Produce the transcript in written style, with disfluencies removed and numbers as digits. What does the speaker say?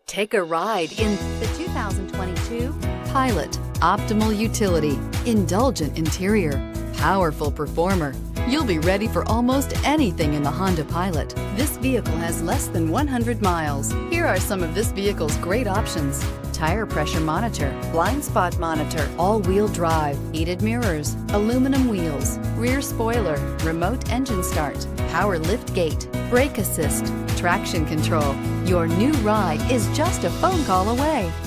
Take a ride in the 2022 Pilot. Optimal utility, indulgent interior, powerful performer. You'll be ready for almost anything in the Honda Pilot. This vehicle has less than 100 miles. Here are some of this vehicle's great options: tire pressure monitor, blind spot monitor, all-wheel drive, heated mirrors, aluminum wheels, rear spoiler, remote engine start, power lift gate, brake assist, traction control. Your new ride is just a phone call away.